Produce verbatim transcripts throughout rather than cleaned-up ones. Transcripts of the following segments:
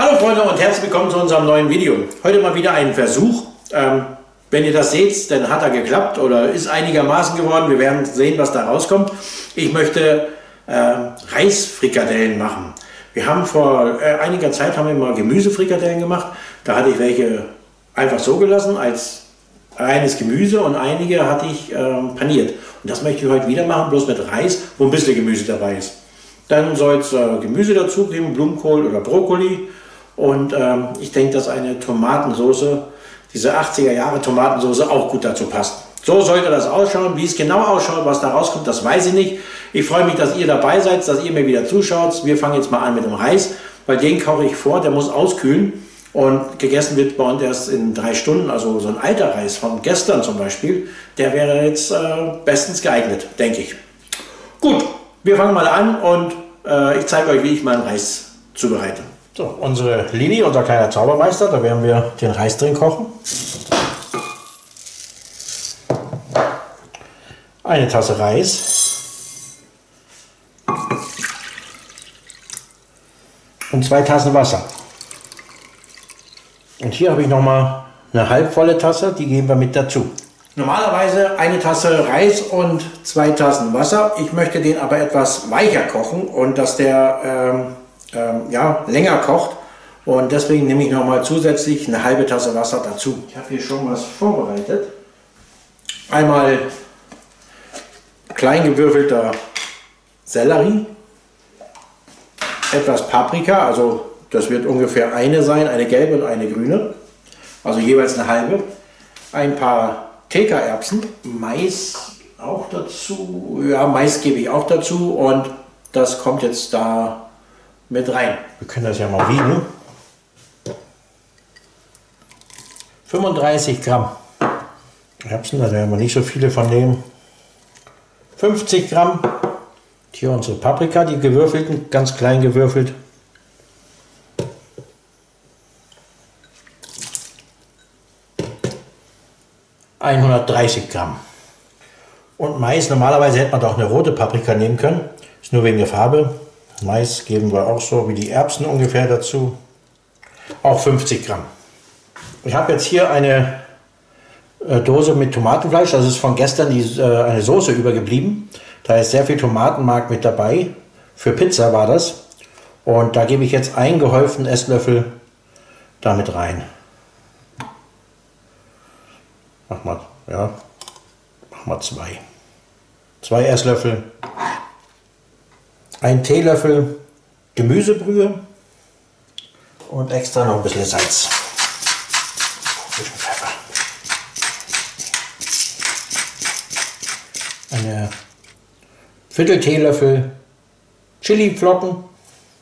Hallo Freunde und herzlich willkommen zu unserem neuen Video. Heute mal wieder ein Versuch. Ähm, wenn ihr das seht, dann hat er geklappt oder ist einigermaßen geworden. Wir werden sehen, was da rauskommt. Ich möchte äh, Reisfrikadellen machen. Wir haben vor äh, einiger Zeit haben wir mal Gemüsefrikadellen gemacht. Da hatte ich welche einfach so gelassen als reines Gemüse und einige hatte ich ähm, paniert. Und das möchte ich heute wieder machen, bloß mit Reis, wo ein bisschen Gemüse dabei ist. Dann soll es äh, Gemüse dazu geben, Blumenkohl oder Brokkoli. Und ähm, ich denke, dass eine Tomatensauce, diese achtziger Jahre Tomatensauce, auch gut dazu passt. So sollte das ausschauen. Wie es genau ausschaut, was da rauskommt, das weiß ich nicht. Ich freue mich, dass ihr dabei seid, dass ihr mir wieder zuschaut. Wir fangen jetzt mal an mit dem Reis, weil den koche ich vor, der muss auskühlen. Und gegessen wird bei uns erst in drei Stunden, also so ein alter Reis von gestern zum Beispiel, der wäre jetzt äh, bestens geeignet, denke ich. Gut, wir fangen mal an und äh, ich zeige euch, wie ich meinen Reis zubereite. So, unsere Lili, unser kleiner Zaubermeister, da werden wir den Reis drin kochen. Eine Tasse Reis und zwei Tassen Wasser. Und hier habe ich noch mal eine halbvolle Tasse, die geben wir mit dazu. Normalerweise eine Tasse Reis und zwei Tassen Wasser. Ich möchte den aber etwas weicher kochen und dass der ähm, ähm, ja, länger kocht. Und deswegen nehme ich noch mal zusätzlich eine halbe Tasse Wasser dazu. Ich habe hier schon was vorbereitet. Einmal klein gewürfelter Sellerie, etwas Paprika, also das wird ungefähr eine sein, eine gelbe und eine grüne, also jeweils eine halbe. Ein paar Theka-Erbsen, Mais auch dazu, ja, Mais gebe ich auch dazu und das kommt jetzt da mit rein. Wir können das ja mal wiegen. fünfunddreißig Gramm Erbsen, da werden wir nicht so viele von nehmen. fünfzig Gramm, hier unsere Paprika, die gewürfelten, ganz klein gewürfelt. hundertdreißig Gramm. Und Mais, normalerweise hätte man doch eine rote Paprika nehmen können, ist nur wegen der Farbe. Mais geben wir auch so wie die Erbsen ungefähr dazu. Auch fünfzig Gramm. Ich habe jetzt hier eine äh, Dose mit Tomatenfleisch, das ist von gestern die, äh, eine Soße übergeblieben. Da ist sehr viel Tomatenmark mit dabei. Für Pizza war das. Und da gebe ich jetzt einen gehäuften Esslöffel damit rein. Mach mal, ja, mach mal zwei. Zwei Esslöffel. Ein Teelöffel Gemüsebrühe und extra noch ein bisschen Salz. Ein bisschen Pfeffer. Eine Viertel Teelöffel Chiliflocken.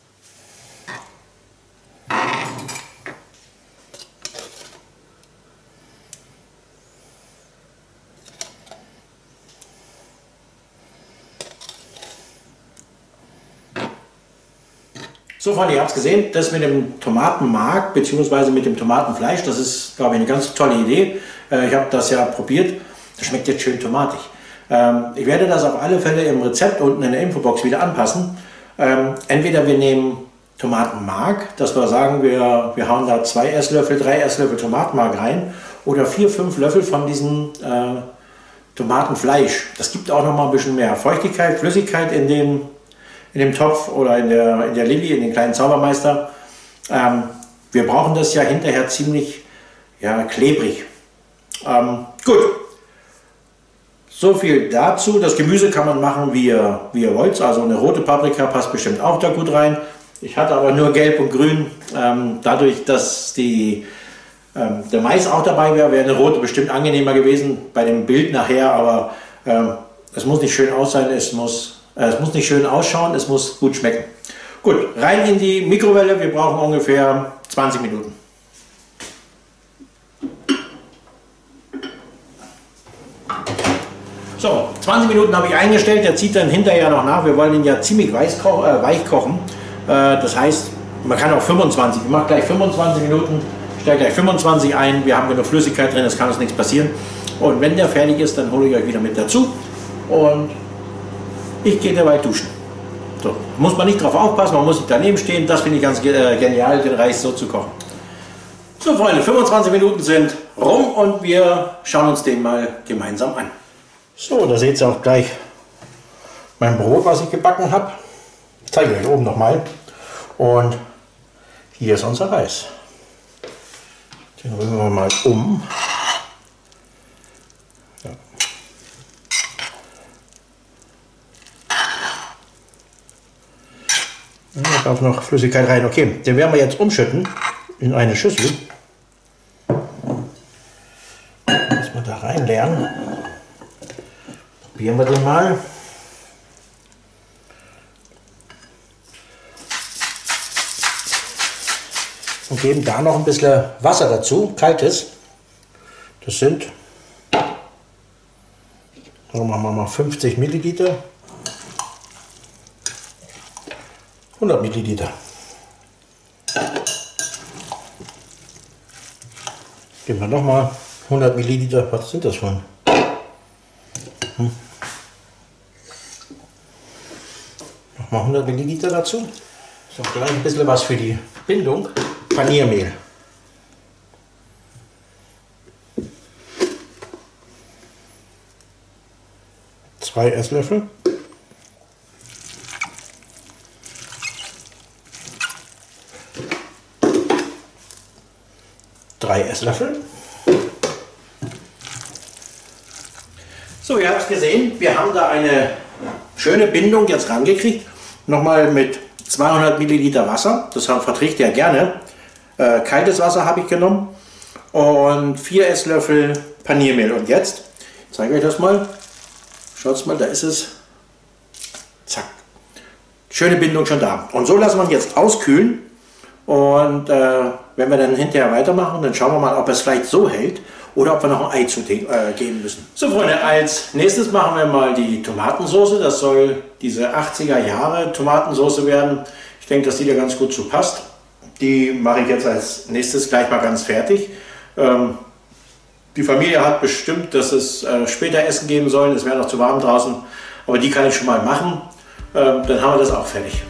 So Freunde, ihr habt es gesehen, das mit dem Tomatenmark bzw. mit dem Tomatenfleisch, das ist, glaube ich, eine ganz tolle Idee. Ich habe das ja probiert, das schmeckt jetzt schön tomatig. Ich werde das auf alle Fälle im Rezept unten in der Infobox wieder anpassen. Entweder wir nehmen Tomatenmark, dass wir sagen, wir, wir hauen da zwei Esslöffel, drei Esslöffel Tomatenmark rein oder vier, fünf Löffel von diesem äh, Tomatenfleisch. Das gibt auch noch mal ein bisschen mehr Feuchtigkeit, Flüssigkeit in dem in dem Topf oder in der, in der Lili, in den kleinen Zaubermeister. Ähm, wir brauchen das ja hinterher ziemlich ja, klebrig. Ähm, gut, so viel dazu. Das Gemüse kann man machen, wie ihr, wie ihr wollt. Also eine rote Paprika passt bestimmt auch da gut rein. Ich hatte aber nur gelb und grün. Ähm, dadurch, dass die, ähm, der Mais auch dabei wäre, wäre eine rote bestimmt angenehmer gewesen bei dem Bild nachher. Aber ähm, es muss nicht schön aussehen, es muss Es muss nicht schön ausschauen, es muss gut schmecken. Gut, rein in die Mikrowelle. Wir brauchen ungefähr zwanzig Minuten. So, zwanzig Minuten habe ich eingestellt. Der zieht dann hinterher noch nach. Wir wollen ihn ja ziemlich weich, ko äh, weich kochen. Äh, das heißt, man kann auch fünfundzwanzig. Ich mache gleich fünfundzwanzig Minuten, stelle gleich fünfundzwanzig ein. Wir haben genug Flüssigkeit drin, es kann uns nichts passieren. Und wenn der fertig ist, dann hole ich euch wieder mit dazu. Und ich gehe dabei duschen. So, muss man nicht drauf aufpassen, man muss nicht daneben stehen. Das finde ich ganz äh, genial, den Reis so zu kochen. So Freunde, fünfundzwanzig Minuten sind rum und wir schauen uns den mal gemeinsam an. So, da seht ihr auch gleich mein Brot, was ich gebacken habe. Ich zeige euch oben nochmal. Und hier ist unser Reis. Den rühren wir mal um. Ja. Da darf noch Flüssigkeit rein. Okay, den werden wir jetzt umschütten in eine Schüssel. Dass wir da rein lernen. Probieren wir den mal. Und geben da noch ein bisschen Wasser dazu, kaltes. Das sind, so machen wir mal fünfzig Milliliter, hundert Milliliter. Geben wir noch mal hundert Milliliter, was sind das schon? Hm. Noch mal hundert Milliliter dazu. So, gleich ein bisschen was für die Bindung. Paniermehl. Zwei Esslöffel. Drei Esslöffel. So, ihr habt es gesehen, wir haben da eine schöne Bindung jetzt rangekriegt. Nochmal mit zweihundert Milliliter Wasser, das verträgt ihr gerne. Äh, kaltes Wasser habe ich genommen und vier Esslöffel Paniermehl. Und jetzt zeige ich euch das mal. Schaut mal, da ist es. Zack. Schöne Bindung schon da. Und so lassen wir ihn jetzt auskühlen. Und äh, wenn wir dann hinterher weitermachen, dann schauen wir mal, ob es vielleicht so hält oder ob wir noch ein Ei zu äh, geben müssen. So Freunde, als nächstes machen wir mal die Tomatensauce. Das soll diese achtziger Jahre Tomatensauce werden. Ich denke, dass die da ganz gut zu passt. Die mache ich jetzt als nächstes gleich mal ganz fertig. Ähm, die Familie hat bestimmt, dass es äh, später Essen geben soll. Es wäre noch zu warm draußen. Aber die kann ich schon mal machen. Ähm, dann haben wir das auch fertig.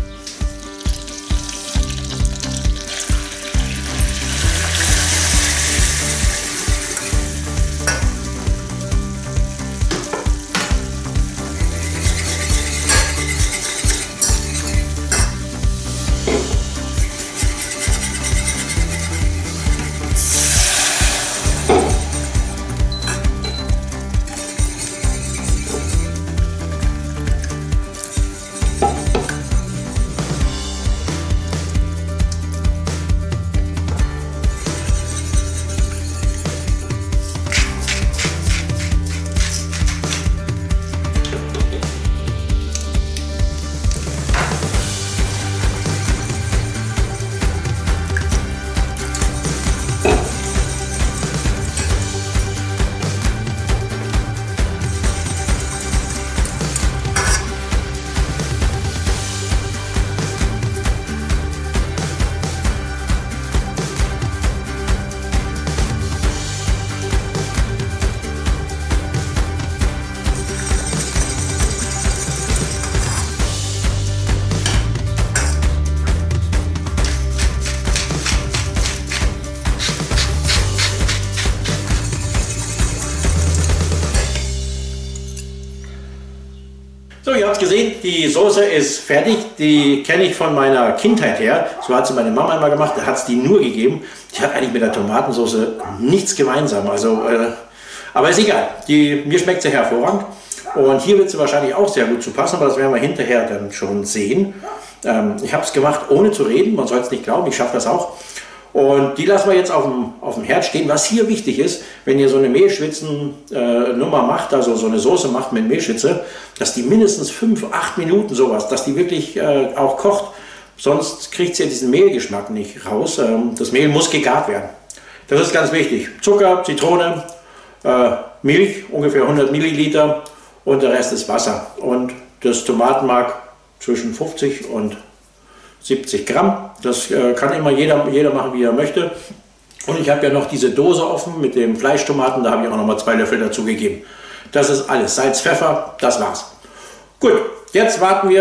So, ihr habt gesehen, die Soße ist fertig. Die kenne ich von meiner Kindheit her. So hat sie meine Mama einmal gemacht, da hat es die nur gegeben. Die hat eigentlich mit der Tomatensauce nichts gemeinsam. Also, äh, aber ist egal, die, mir schmeckt sie hervorragend. Und hier wird sie wahrscheinlich auch sehr gut zu passen, aber das werden wir hinterher dann schon sehen. Ähm, ich habe es gemacht, ohne zu reden, man soll es nicht glauben, ich schaffe das auch. Und die lassen wir jetzt auf dem, auf dem Herd stehen. Was hier wichtig ist, wenn ihr so eine Mehlschwitzen-Nummer äh, macht, also so eine Soße macht mit Mehlschwitze, dass die mindestens fünf, acht Minuten sowas, dass die wirklich äh, auch kocht. Sonst kriegt ihr diesen Mehlgeschmack nicht raus. Ähm, das Mehl muss gegart werden. Das ist ganz wichtig. Zucker, Zitrone, äh, Milch, ungefähr hundert Milliliter und der Rest ist Wasser. Und das Tomatenmark zwischen fünfzig und siebzig Gramm. Das äh, kann immer jeder, jeder machen, wie er möchte. Und ich habe ja noch diese Dose offen mit dem Fleischtomaten. Da habe ich auch noch mal zwei Löffel dazu gegeben. Das ist alles. Salz, Pfeffer, das war's. Gut, jetzt warten wir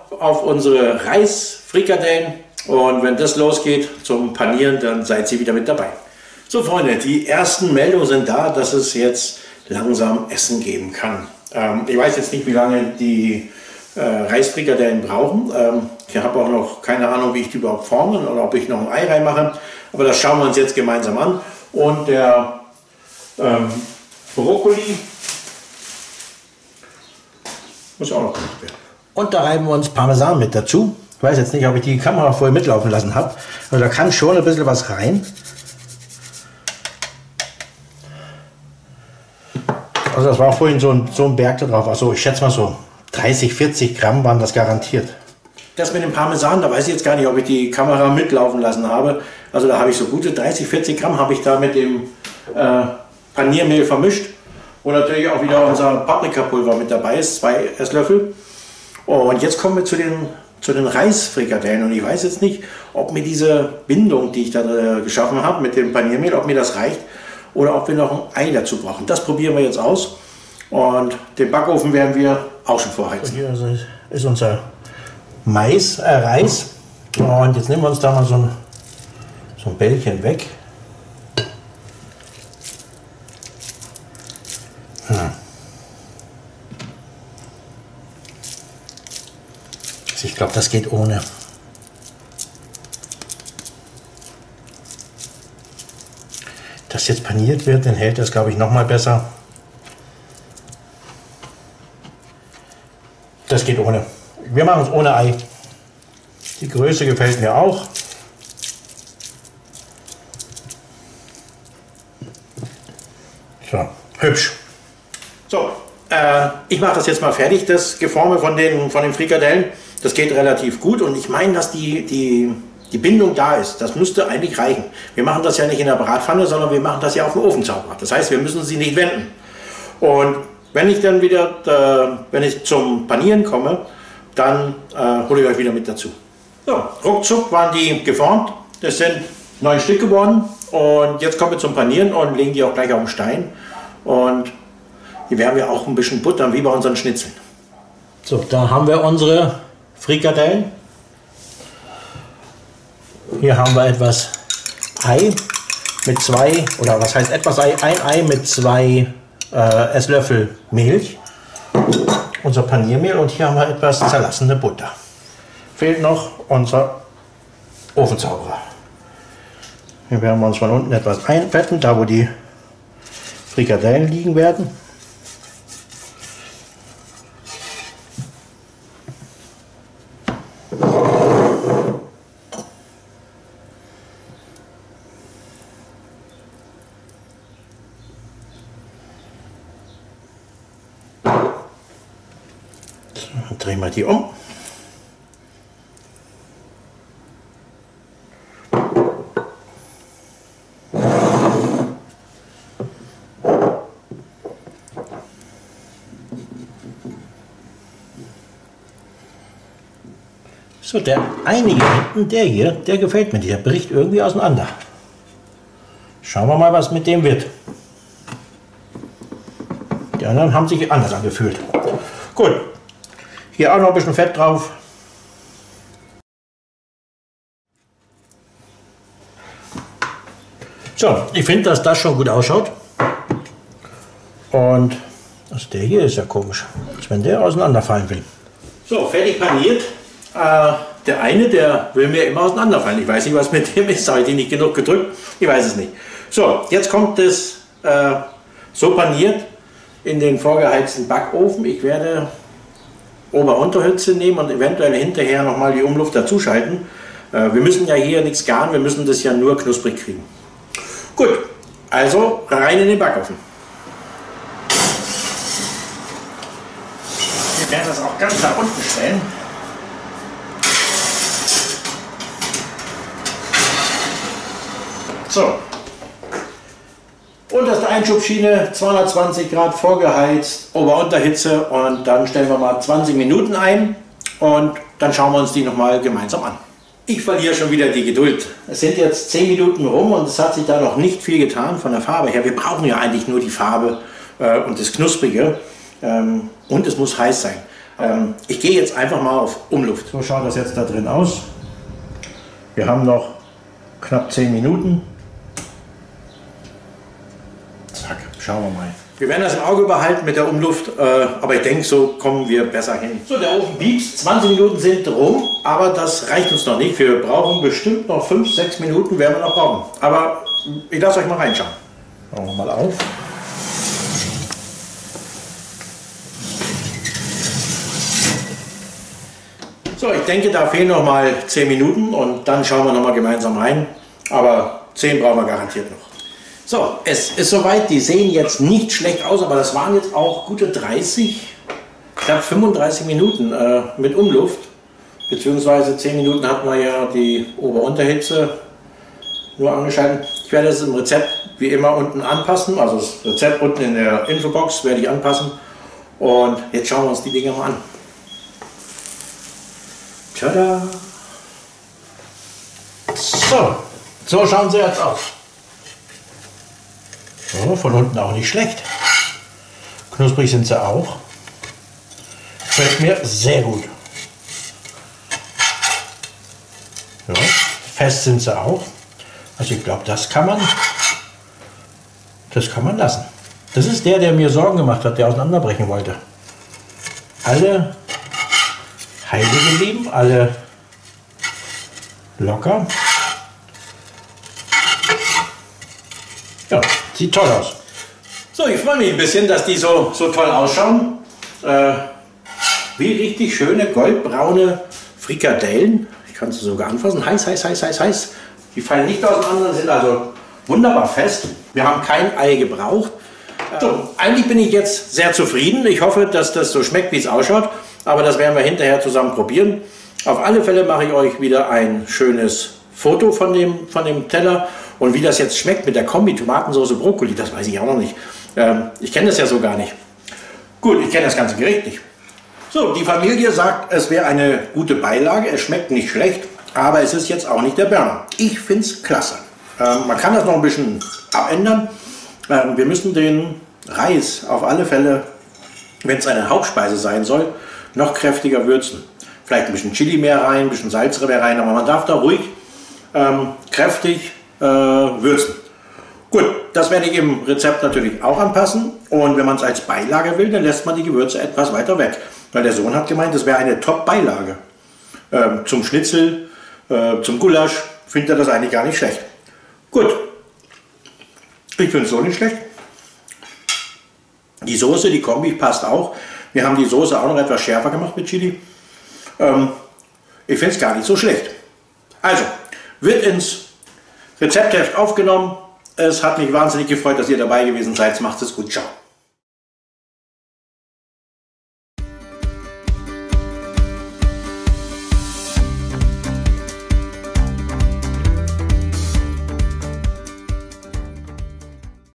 auf unsere Reisfrikadellen und wenn das losgeht zum Panieren, dann seid ihr wieder mit dabei. So Freunde, die ersten Meldungen sind da, dass es jetzt langsam Essen geben kann. Ähm, ich weiß jetzt nicht, wie lange die äh, Reisfrikadellen brauchen. Ähm, ich habe auch noch keine Ahnung, wie ich die überhaupt formen oder ob ich noch ein Ei reinmache. Aber das schauen wir uns jetzt gemeinsam an. Und der ähm, Brokkoli muss auch noch gemacht werden. Und da reiben wir uns Parmesan mit dazu. Ich weiß jetzt nicht, ob ich die Kamera vorher mitlaufen lassen habe. Also da kann schon ein bisschen was rein. Also das war vorhin so ein, so ein Berg da drauf. Also ich schätze mal so dreißig, vierzig Gramm waren das garantiert. Das mit dem Parmesan, da weiß ich jetzt gar nicht, ob ich die Kamera mitlaufen lassen habe. Also da habe ich so gute dreißig, vierzig Gramm habe ich da mit dem äh, Paniermehl vermischt. Und natürlich auch wieder unser Paprikapulver mit dabei ist, zwei Esslöffel. Und jetzt kommen wir zu den, zu den Reisfrikadellen. Und ich weiß jetzt nicht, ob mir diese Bindung, die ich da äh, geschaffen habe mit dem Paniermehl, ob mir das reicht oder ob wir noch ein Ei dazu brauchen. Das probieren wir jetzt aus. Und den Backofen werden wir auch schon vorheizen. Hier ist unser Mais, äh, Reis. Und jetzt nehmen wir uns da mal so ein, so ein Bällchen weg. Hm. Ich glaube, das geht ohne. Das jetzt paniert wird, dann hält das, glaube ich, noch mal besser. Das geht ohne. Wir machen es ohne Ei. Die Größe gefällt mir auch. So, hübsch. So, äh, ich mache das jetzt mal fertig, das Geforme von den, von den Frikadellen. Das geht relativ gut und ich meine, dass die, die, die Bindung da ist. Das müsste eigentlich reichen. Wir machen das ja nicht in der Bratpfanne, sondern wir machen das ja auf dem Ofenzauber. Das heißt, wir müssen sie nicht wenden. Und wenn ich dann wieder, äh, wenn ich zum Panieren komme, dann äh, hole ich euch wieder mit dazu. So, ruckzuck waren die geformt. Das sind neun Stück geworden. Und jetzt kommen wir zum Panieren und legen die auch gleich auf den Stein. Und die werden wir auch ein bisschen buttern, wie bei unseren Schnitzeln. So, da haben wir unsere Frikadellen. Hier haben wir etwas Ei mit zwei, oder was heißt etwas Ei? Ein Ei mit zwei äh, Esslöffel Milch. Unser Paniermehl und hier haben wir etwas zerlassene Butter. Fehlt noch unser Ofenzauberer. Hier werden wir uns von unten etwas einfetten, da wo die Frikadellen liegen werden. So, drehen wir die um. So, der einige hinten, der hier, der gefällt mir, der bricht irgendwie auseinander. Schauen wir mal, was mit dem wird. Die anderen haben sich anders angefühlt. Gut, hier auch noch ein bisschen Fett drauf. So, ich finde, dass das schon gut ausschaut. Und also der hier ist ja komisch, als wenn der auseinanderfallen will. So, fertig paniert. Äh, der eine, der will mir immer auseinanderfallen. Ich weiß nicht, was mit dem ist. Habe ich den nicht genug gedrückt? Ich weiß es nicht. So, jetzt kommt es äh, so paniert in den vorgeheizten Backofen. Ich werde Ober-Unterhitze nehmen und eventuell hinterher nochmal die Umluft dazu schalten. Äh, wir müssen ja hier nichts garen, wir müssen das ja nur knusprig kriegen. Gut, also rein in den Backofen. Wir werden das auch ganz nach unten stellen. So, unterste Einschubschiene, zweihundertzwanzig Grad vorgeheizt, Ober-Unterhitze und dann stellen wir mal zwanzig Minuten ein und dann schauen wir uns die nochmal gemeinsam an. Ich verliere schon wieder die Geduld. Es sind jetzt zehn Minuten rum und es hat sich da noch nicht viel getan von der Farbe her. Wir brauchen ja eigentlich nur die Farbe äh, und das Knusprige ähm, und es muss heiß sein. Ähm, ich gehe jetzt einfach mal auf Umluft. So schaut das jetzt da drin aus. Wir haben noch knapp zehn Minuten. Zack, schauen wir mal. Wir werden das im Auge behalten mit der Umluft, äh, aber ich denke, so kommen wir besser hin. So, der Ofen piepst, zwanzig Minuten sind rum, aber das reicht uns noch nicht. Wir brauchen bestimmt noch fünf, sechs Minuten, werden wir noch brauchen. Aber ich lasse euch mal reinschauen. Machen wir mal auf. So, ich denke, da fehlen noch mal zehn Minuten und dann schauen wir noch mal gemeinsam rein. Aber zehn brauchen wir garantiert noch. So, es ist soweit. Die sehen jetzt nicht schlecht aus, aber das waren jetzt auch gute dreißig, knapp fünfunddreißig Minuten äh, mit Umluft. Beziehungsweise zehn Minuten hatten wir ja die Ober-Unterhitze nur angeschaltet. Ich werde es im Rezept wie immer unten anpassen. Also das Rezept unten in der Infobox werde ich anpassen. Und jetzt schauen wir uns die Dinger mal an. Tada! So, so schauen sie jetzt aus. So, von unten auch nicht schlecht. Knusprig sind sie auch. Gefällt mir sehr gut. Ja, fest sind sie auch. Also ich glaube, das kann man, das kann man lassen. Das ist der, der mir Sorgen gemacht hat, der auseinanderbrechen wollte. Alle heile geblieben, alle locker. Ja, sieht toll aus. So, ich freue mich ein bisschen, dass die so, so toll ausschauen. Äh, wie richtig schöne goldbraune Frikadellen. Ich kann sie sogar anfassen. Heiß, heiß, heiß, heiß, heiß. Die fallen nicht auseinander, sind also wunderbar fest. Wir haben kein Ei gebraucht. So, eigentlich bin ich jetzt sehr zufrieden. Ich hoffe, dass das so schmeckt, wie es ausschaut. Aber das werden wir hinterher zusammen probieren. Auf alle Fälle mache ich euch wieder ein schönes Foto von dem, von dem Teller. Und wie das jetzt schmeckt mit der Kombi Tomatensauce Brokkoli, das weiß ich auch noch nicht. Ähm, ich kenne das ja so gar nicht. Gut, ich kenne das ganze Gericht nicht. So, die Familie sagt, es wäre eine gute Beilage. Es schmeckt nicht schlecht, aber es ist jetzt auch nicht der Burner. Ich finde es klasse. Ähm, man kann das noch ein bisschen abändern. Ähm, wir müssen den Reis auf alle Fälle, wenn es eine Hauptspeise sein soll, noch kräftiger würzen. Vielleicht ein bisschen Chili mehr rein, ein bisschen Salz mehr rein, aber man darf da ruhig ähm, kräftig äh, würzen. Gut, das werde ich im Rezept natürlich auch anpassen. Und wenn man es als Beilage will, dann lässt man die Gewürze etwas weiter weg. Weil der Sohn hat gemeint, das wäre eine Top-Beilage. Ähm, zum Schnitzel, äh, zum Gulasch findet er das eigentlich gar nicht schlecht. Gut, ich finde es so nicht schlecht. Die Soße, die Kombi passt auch. Wir haben die Soße auch noch etwas schärfer gemacht mit Chili. Ähm, ich finde es gar nicht so schlecht. Also, wird ins Rezeptheft aufgenommen. Es hat mich wahnsinnig gefreut, dass ihr dabei gewesen seid. Macht es gut. Ciao.